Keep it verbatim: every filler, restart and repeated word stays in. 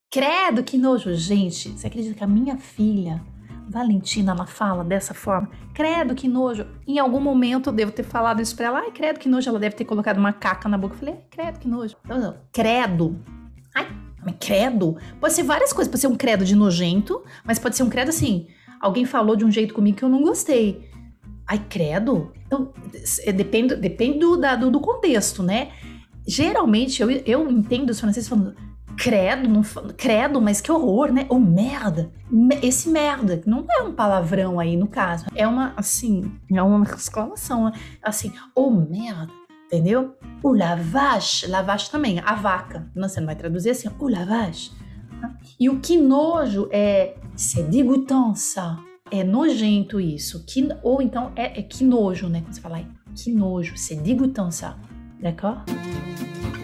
Credo, que nojo. Gente, você acredita que a minha filha, Valentina, ela fala dessa forma? Credo, que nojo. Em algum momento eu devo ter falado isso pra ela. Ai, credo, que nojo. Ela deve ter colocado uma caca na boca. Eu falei, ai, credo, que nojo. Não, não. Credo. Ai, mas credo. Pode ser várias coisas. Pode ser um credo de nojento, mas pode ser um credo assim. Alguém falou de um jeito comigo que eu não gostei. Ai, credo. Então, depende, depende do, da, do, do contexto, né? Geralmente, eu, eu entendo os franceses falando credo, não, credo, mas que horror, né? Oh, merda. Esse merda, não é um palavrão aí no caso. É uma, assim, é uma exclamação, assim, oh, merda, entendeu? O la vache, la vache também, a vaca. Não, você não vai traduzir assim, o la vache. E o que nojo é, c'est dégoûtant ça. É nojento isso. Que, ou então, é, é que nojo, né? Quando você fala, que nojo, c'est dégoûtant ça. D'accord?